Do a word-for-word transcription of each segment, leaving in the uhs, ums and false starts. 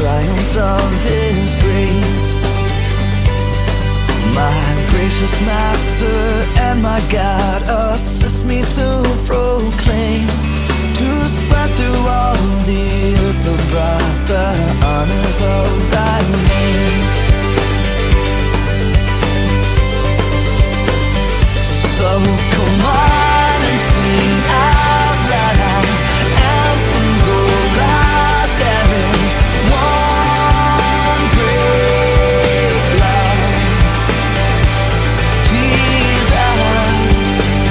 triumph of His grace. My gracious Master and my God, assist me to proclaim, to spread through all the earth abroad the honors of Thy name. So come on and sing out loud, anthem go loud. There is one great love, Jesus.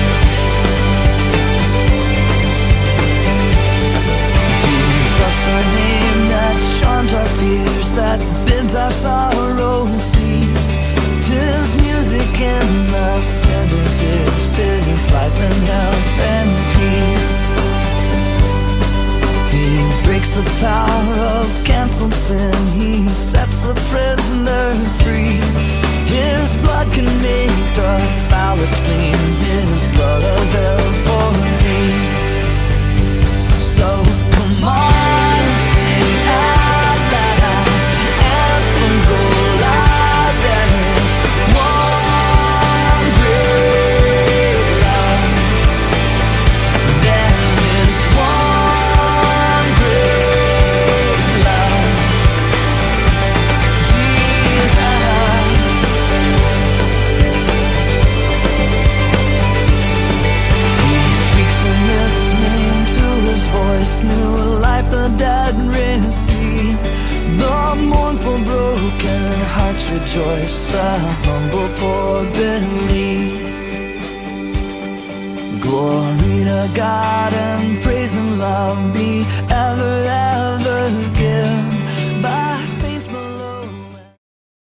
Jesus, the name that charms our fears, that bids our sorrow cease. 'Tis music in the sinner's ears, 'tis life and health and peace. He breaks the power of canceled sin, He sets the prisoner free. His blood can make the foulest clean, His blood availed for me. So come on and sing out loud, anthem go loud. There is one great love. There is one great love, Jesus. He speaks and listening to His voice, new life the dead receive. The mournful broken hearts rejoice, the humble poor believe. Glory to God and praise and love be ever, ever given.